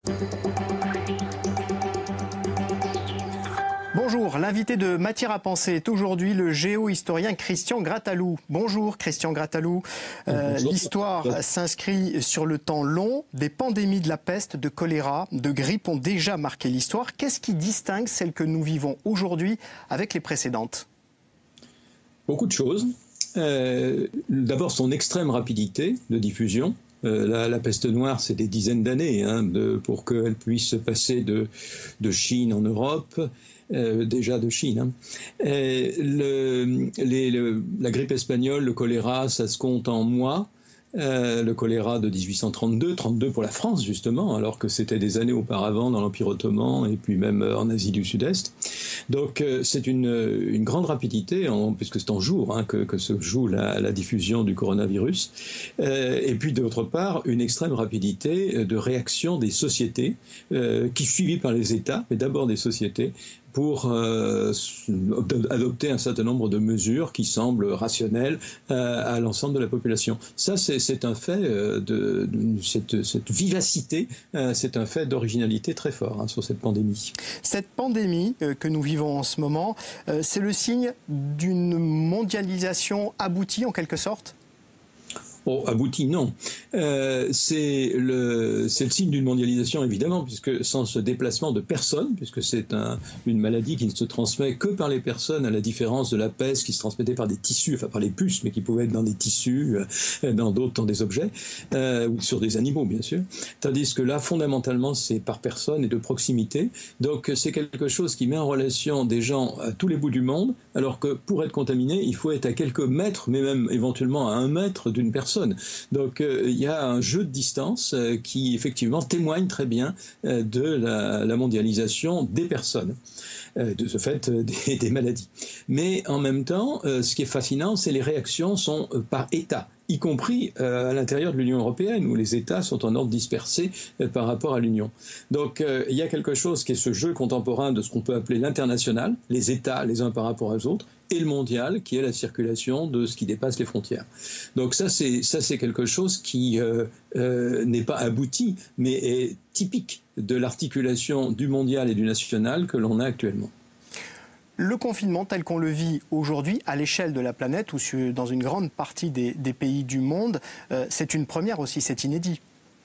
Bonjour, l'invité de Matière à penser est aujourd'hui le géohistorien Christian Grattalou. Bonjour Christian Grattalou. L'histoire s'inscrit sur le temps long. Des pandémies de la peste, de choléra, de grippe ont déjà marqué l'histoire. Qu'est-ce qui distingue celle que nous vivons aujourd'hui avec les précédentes? Beaucoup de choses. D'abord son extrême rapidité de diffusion. La peste noire, c'est des dizaines d'années pour qu'elle puisse passer de Chine en Europe. Déjà de Chine. La grippe espagnole, le choléra, ça se compte en mois. Le choléra de 1832 pour la France justement, alors que c'était des années auparavant dans l'Empire ottoman et puis même en Asie du Sud-Est. Donc c'est une grande rapidité, puisque c'est en jours que se joue la diffusion du coronavirus. Et puis d'autre part, une extrême rapidité de réaction des sociétés, qui suivie par les États, mais d'abord des sociétés, pour adopter un certain nombre de mesures qui semblent rationnelles à l'ensemble de la population. Ça, c'est un fait cette vivacité, c'est un fait d'originalité très fort sur cette pandémie. Cette pandémie que nous vivons en ce moment, c'est le signe d'une mondialisation aboutie en quelque sorte ? Oh, abouti, non. C'est le signe d'une mondialisation, évidemment, puisque sans ce déplacement de personnes, puisque c'est une maladie qui ne se transmet que par les personnes, à la différence de la peste qui se transmettait par des tissus, enfin par les puces, mais qui pouvaient être dans des tissus, dans des objets, ou sur des animaux, bien sûr. Tandis que là, fondamentalement, c'est par personne et de proximité. Donc, c'est quelque chose qui met en relation des gens à tous les bouts du monde, alors que pour être contaminé, il faut être à quelques mètres, mais même éventuellement à 1 mètre d'une personne. Donc il y a un jeu de distance qui effectivement témoigne très bien de la mondialisation des personnes, de ce fait des maladies. Mais en même temps, ce qui est fascinant, c'est les réactions sont par État, y compris à l'intérieur de l'Union européenne, où les États sont en ordre dispersé par rapport à l'Union. Donc il y a quelque chose qui est ce jeu contemporain de ce qu'on peut appeler l'international, les États les uns par rapport aux autres, et le mondial, qui est la circulation de ce qui dépasse les frontières. Donc ça, c'est quelque chose qui n'est pas abouti, mais est typique de l'articulation du mondial et du national que l'on a actuellement. Le confinement tel qu'on le vit aujourd'hui à l'échelle de la planète ou dans une grande partie des pays du monde, c'est une première aussi, c'est inédit.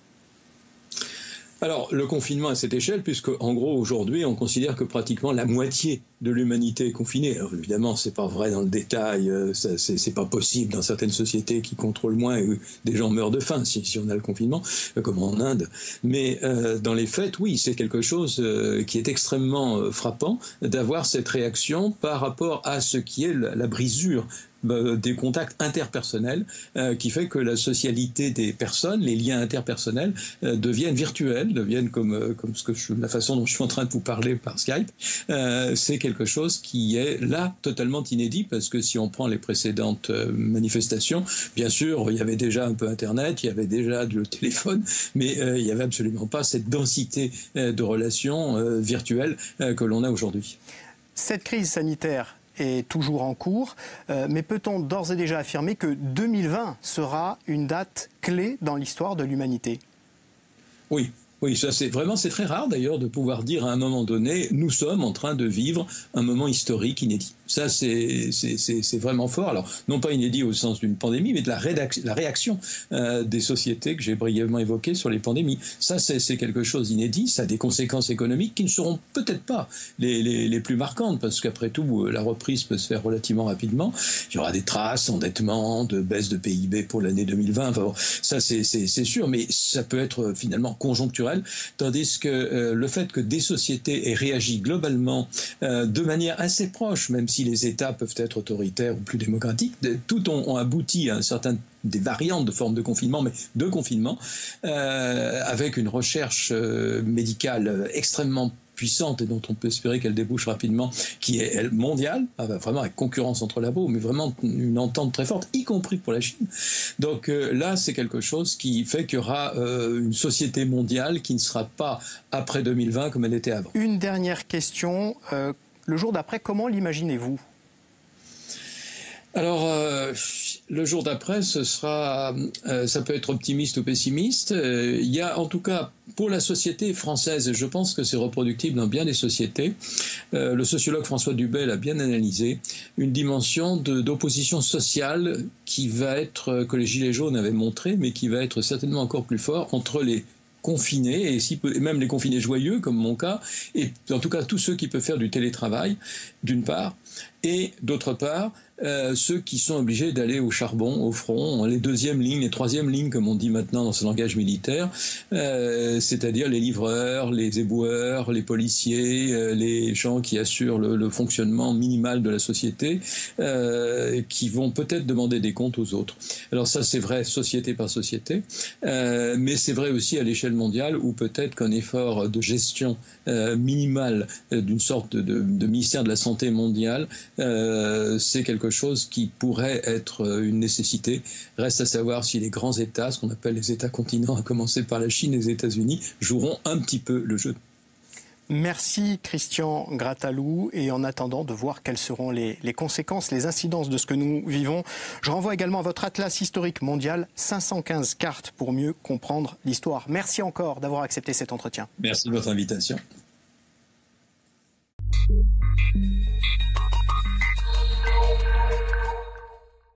Alors, le confinement à cette échelle, puisque en gros, aujourd'hui, on considère que pratiquement la moitié de l'humanité est confinée. Alors, évidemment, c'est pas vrai dans le détail, c'est pas possible dans certaines sociétés qui contrôlent moins et où des gens meurent de faim si on a le confinement, comme en Inde. Mais dans les faits, oui, c'est quelque chose qui est extrêmement frappant d'avoir cette réaction par rapport à ce qui est la brisure des contacts interpersonnels qui fait que la socialité des personnes, les liens interpersonnels deviennent virtuels, deviennent comme la façon dont je suis en train de vous parler par Skype. C'est quelque chose qui est là totalement inédit parce que si on prend les précédentes manifestations, bien sûr, il y avait déjà un peu Internet, il y avait déjà le téléphone, mais il n'y avait absolument pas cette densité de relations virtuelles que l'on a aujourd'hui. Cette crise sanitaire est toujours en cours, mais peut-on d'ores et déjà affirmer que 2020 sera une date clé dans l'histoire de l'humanité ? Oui. Oui, ça c'est très rare d'ailleurs de pouvoir dire à un moment donné, nous sommes en train de vivre un moment historique inédit. Ça c'est vraiment fort. Alors non pas inédit au sens d'une pandémie, mais de la réaction des sociétés que j'ai brièvement évoquées sur les pandémies. Ça c'est quelque chose d'inédit. Ça a des conséquences économiques qui ne seront peut-être pas les plus marquantes parce qu'après tout la reprise peut se faire relativement rapidement. Il y aura des traces, endettement, de baisse de PIB pour l'année 2020. Enfin, bon, ça c'est sûr, mais ça peut être finalement conjoncturel. Tandis que le fait que des sociétés aient réagi globalement de manière assez proche, même si les États peuvent être autoritaires ou plus démocratiques, tout ont abouti à des variantes de formes de confinement, mais de confinement, avec une recherche médicale extrêmement puissante et dont on peut espérer qu'elle débouche rapidement, qui est elle, mondiale, vraiment avec concurrence entre labos, mais vraiment une entente très forte, y compris pour la Chine. Donc là, c'est quelque chose qui fait qu'il y aura une société mondiale qui ne sera pas après 2020 comme elle était avant. Une dernière question. Le jour d'après, comment l'imaginez-vous ? Alors, Le jour d'après, ça peut être optimiste ou pessimiste. Il y a en tout cas pour la société française, et je pense que c'est reproductible dans bien des sociétés, le sociologue François Dubay l'a bien analysé, une dimension d'opposition sociale qui va être, que les Gilets jaunes avaient montré, mais qui va être certainement encore plus fort entre les confinés, et même les confinés joyeux, comme mon cas, et en tout cas tous ceux qui peuvent faire du télétravail, d'une part, et d'autre part, ceux qui sont obligés d'aller au charbon, au front, les deuxièmes lignes, les troisièmes lignes, comme on dit maintenant dans ce langage militaire, c'est-à-dire les livreurs, les éboueurs, les policiers, les gens qui assurent le fonctionnement minimal de la société, qui vont peut-être demander des comptes aux autres. Alors ça, c'est vrai société par société, mais c'est vrai aussi à l'échelle mondiale, où peut-être qu'un effort de gestion minimale d'une sorte de ministère de la Santé mondiale, c'est quelque chose qui pourrait être une nécessité. Reste à savoir si les grands États, ce qu'on appelle les États-continents, à commencer par la Chine et les États-Unis, joueront un petit peu le jeu. Merci Christian Grattalou, et en attendant de voir quelles seront les conséquences, les incidences de ce que nous vivons, je renvoie également à votre atlas historique mondial, 515 cartes pour mieux comprendre l'histoire. Merci encore d'avoir accepté cet entretien. Merci de votre invitation.